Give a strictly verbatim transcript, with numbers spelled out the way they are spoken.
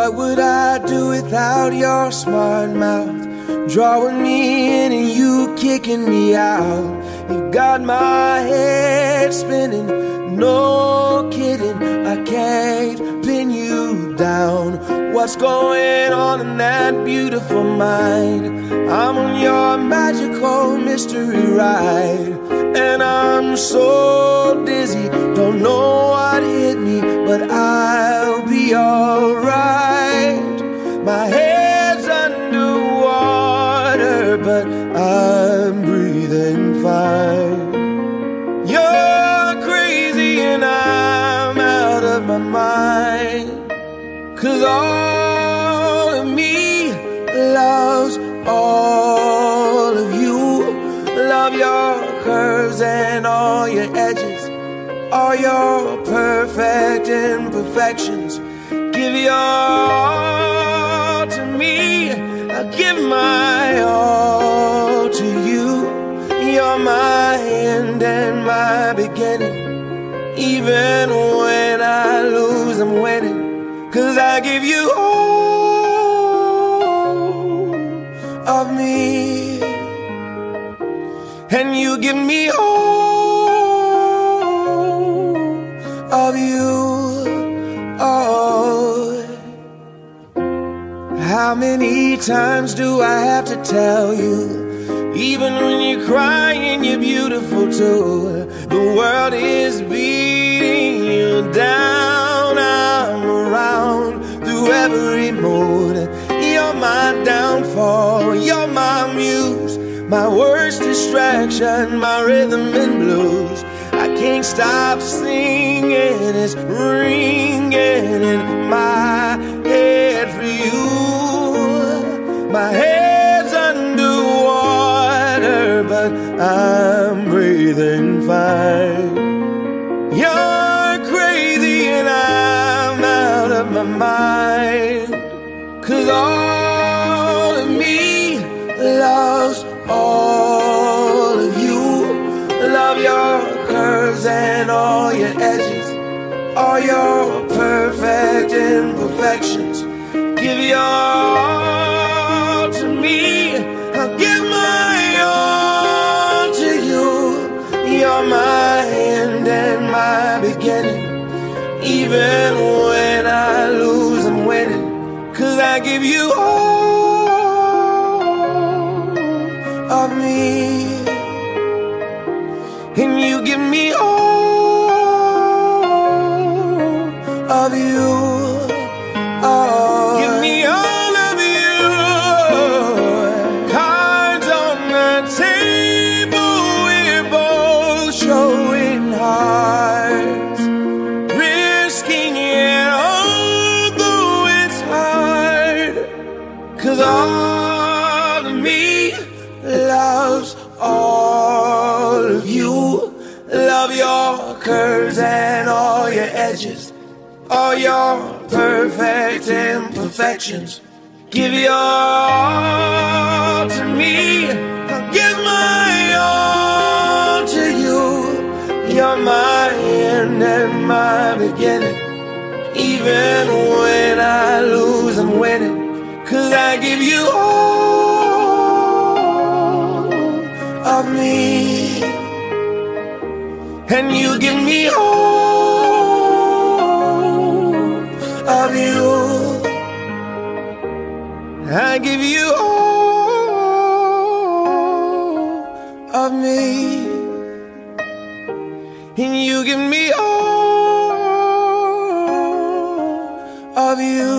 What would I do without your smart mouth? Drawing me in and you kicking me out. You've got my head spinning, no kidding, I can't pin you down. What's going on in that beautiful mind? I'm on your magical mystery ride, and I'm so dizzy, don't know what hit me, but I'll be alright. My head's underwater, but I'm breathing fine. You're crazy and I'm out of my mind, 'cause all of me loves all of you. Love your curves and all your edges, all your perfect imperfections. Give your all to me, I'll give my all to you. You're my end and my beginning. Even when I lose, I'm winning, 'cause I give you all of me, and you give me all of you. Oh, how many times do I have to tell you? Even when you're crying, you're beautiful too. The world is beating you down. I'm around through every mood. You're my downfall, you're my muse, my worst distraction, my rhythm and blues. I can't stop singing, it's ringing in my head for you. My head's underwater, but I'm breathing fine. You're crazy and I'm out of my mind, 'cause all of me loves all of you. Love your curves and all your edges, all your perfect imperfections. Give your all to me, I'll give my all to you. You're my end and my beginning. Even when I lose, I'm winning, 'cause I give you all of me, and you give me all of you. Oh, give me all of you. Cards on the table, we're both showing hearts, risking it although it's hard, 'cause all of me loves all of you. Love your curves and all your edges, all your perfect imperfections. Give your all to me, I'll give my all to you. You're my end and my beginning. Even when I lose, I'm winning, 'cause I give you all of me, and you give me all of you. I give you all of me, and you give me all of you.